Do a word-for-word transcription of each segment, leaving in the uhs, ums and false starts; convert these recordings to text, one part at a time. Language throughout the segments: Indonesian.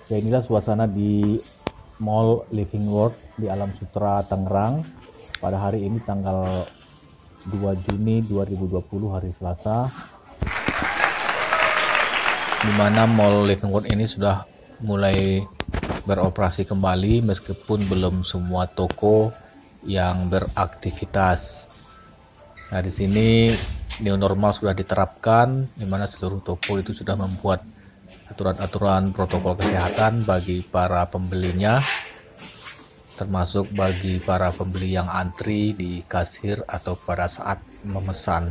Ya, inilah suasana di Mall Living World di Alam Sutera Tangerang pada hari ini tanggal dua Juni dua ribu dua puluh, hari Selasa, di mana Mall Living World ini sudah mulai beroperasi kembali meskipun belum semua toko yang beraktivitas. Nah, di sini new normal sudah diterapkan, di mana seluruh toko itu sudah membuat aturan-aturan protokol kesehatan bagi para pembelinya, termasuk bagi para pembeli yang antri di kasir atau pada saat memesan.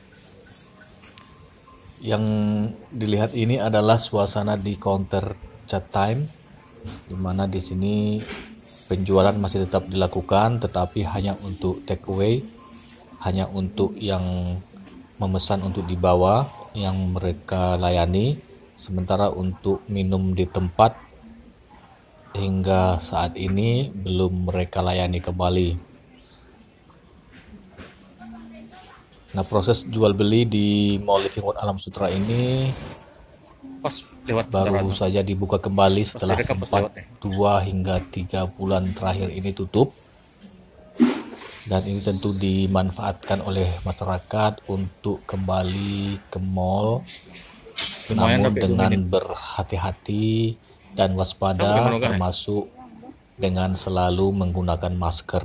Yang dilihat ini adalah suasana di counter chat time, di mana di sini penjualan masih tetap dilakukan, tetapi hanya untuk take away, hanya untuk yang memesan untuk dibawa yang mereka layani. Sementara untuk minum di tempat hingga saat ini belum mereka layani kembali. Nah, proses jual beli di Mall Living World Alam Sutera ini Pas lewat baru kendaraan. saja dibuka kembali setelah direkam pas sempat lewat ya. dua hingga tiga bulan terakhir ini tutup. Dan ini tentu dimanfaatkan oleh masyarakat untuk kembali ke mall, Lumayan namun tapi dengan lumayan. berhati-hati dan waspada, Sampai menunggu, termasuk dengan selalu menggunakan masker.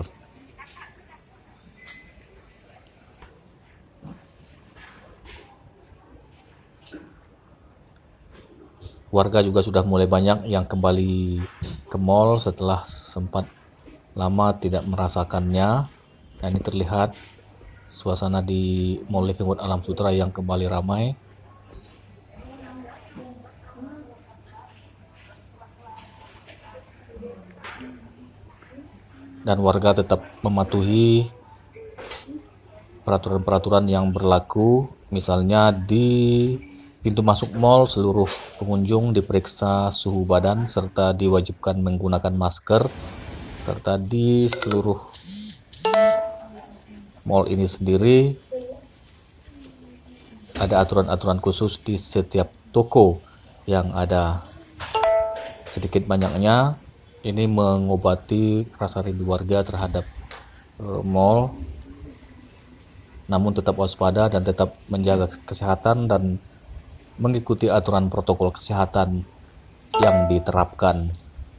Warga juga sudah mulai banyak yang kembali ke mall setelah sempat lama tidak merasakannya. Dan ini terlihat suasana di Mall Living World Alam Sutera yang kembali ramai. Dan warga tetap mematuhi peraturan-peraturan yang berlaku. Misalnya di pintu masuk mall, seluruh pengunjung diperiksa suhu badan serta diwajibkan menggunakan masker. Serta di seluruh mall ini sendiri ada aturan-aturan khusus di setiap toko yang ada. Sedikit banyaknya ini mengobati rasa rindu warga terhadap uh, mall, namun tetap waspada dan tetap menjaga kesehatan dan mengikuti aturan protokol kesehatan yang diterapkan.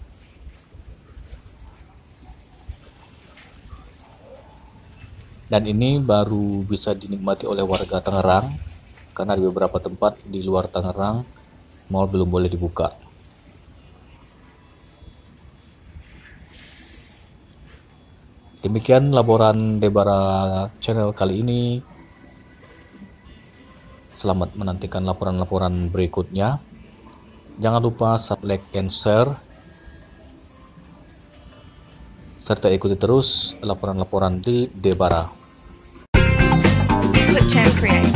Dan ini baru bisa dinikmati oleh warga Tangerang, karena di beberapa tempat di luar Tangerang mall belum boleh dibuka. Demikian laporan Debara Channel kali ini. Selamat menantikan laporan-laporan berikutnya. Jangan lupa subscribe, like, and share, serta ikuti terus laporan-laporan di Debara. Clip Champ Create.